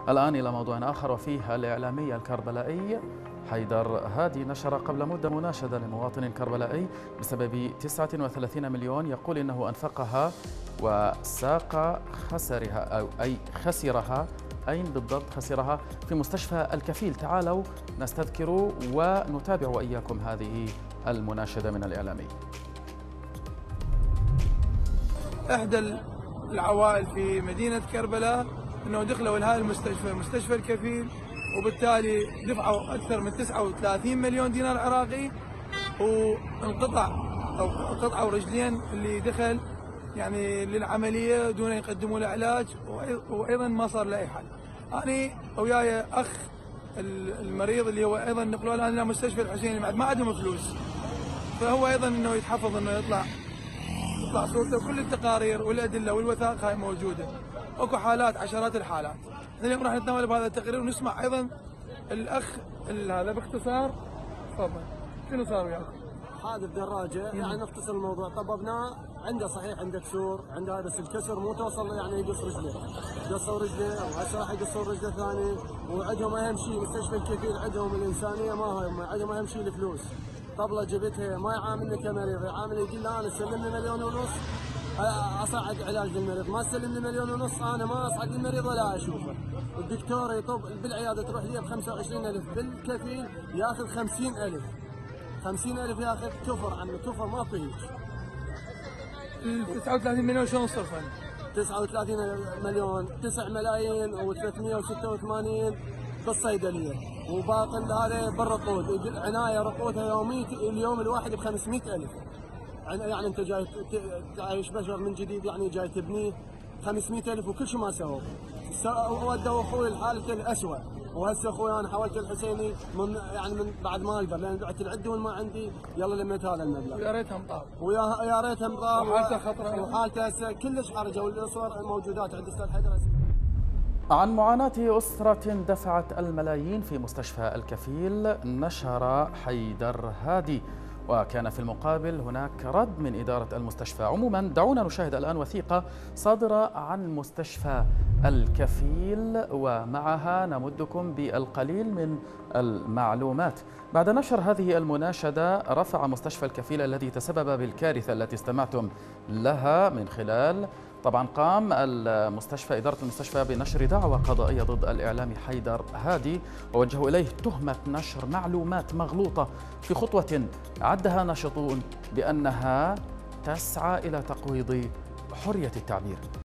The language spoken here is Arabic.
الآن إلى موضوع آخر، وفيه الإعلامي الكربلائي حيدر هادي نشر قبل مدة مناشدة لمواطن كربلائي بسبب 39 مليون يقول إنه أنفقها وساق خسرها خسرها. أين بالضبط خسرها؟ في مستشفى الكفيل. تعالوا نستذكر ونتابع وإياكم هذه المناشدة من الإعلامي. إحدى العوائل في مدينة كربلاء أنه دخلوا لهذا المستشفى، مستشفى الكفيل، وبالتالي دفعوا أكثر من 39 مليون دينار عراقي، وانقطع أو قطعوا رجلين اللي دخل يعني للعملية دون يقدموا له علاج، وأيضا ما صار له أي حل. أنا وياي أخ المريض اللي هو أيضا نقلوه الآن إلى مستشفى الحسين ما عندهم فلوس، فهو أيضا أنه يتحفظ أنه يطلع صورته. كل التقارير والأدلة والوثائق هاي موجودة، اكو حالات، عشرات الحالات. اليوم راح نتناول بهذا التقرير ونسمع ايضا الاخ هذا باختصار. تفضل، شنو صار وياكم؟ حادث دراجه، يعني نختصر الموضوع. طببناه، عنده صحيح عنده كسور، عنده بس الكسر مو توصل يعني يقص رجله، قصوا رجله وهسه راح يقصوا رجله ثاني. وعندهم اهم شيء مستشفى الكفيل، عندهم الانسانيه، ما هم عندهم اهم شيء الفلوس. طبله جبتها ما يعاملني كمريض، يعامل يقول لي انا سلمني 1.5 مليون اصعد علاج للمريض، ما سلمني 1.5 مليون انا ما اصعد للمريض ولا اشوفه. الدكتور يطب بالعياده تروح لي ب 25,000، بالكفيل ياخذ 50,000. 50,000 ياخذ. كفر عمي، كفر ما في هيك. ال 39 مليون شلون صرفن؟ 39 مليون 9 ملايين و386 بالصيدليه، وباقي هذا بالرقود، عنايه رقودها يومي اليوم الواحد ب 500,000. يعني انت جاي تعيش بشر من جديد، يعني جاي تبنيه 500,000 وكل شيء ما سووا. ودوا اخوي لحالته الاسوء، وهسه اخوي انا حولت الحسيني من بعد ما اقدر، لان بعت العده وما عندي، يلا لميت هذا المبلغ. ويا ريتها مطار، ويا ريتها مطار، وحالته خطره، وحالته هسه كلش حرجه، والصور موجودات عند استاذ حيدر. عن معاناة أسرة دفعت الملايين في مستشفى الكفيل نشر حيدر هادي، وكان في المقابل هناك رد من إدارة المستشفى. عموما دعونا نشاهد الآن وثيقة صادرة عن مستشفى الكفيل ومعها نمدكم بالقليل من المعلومات. بعد نشر هذه المناشدة رفع مستشفى الكفيل الذي تسبب بالكارثة التي استمعتم لها من خلال طبعا قام إدارة المستشفى بنشر دعوى قضائية ضد الإعلامي حيدر هادي، ووجهوا إليه تهمة نشر معلومات مغلوطة في خطوة عدها ناشطون بأنها تسعى إلى تقويض حرية التعبير.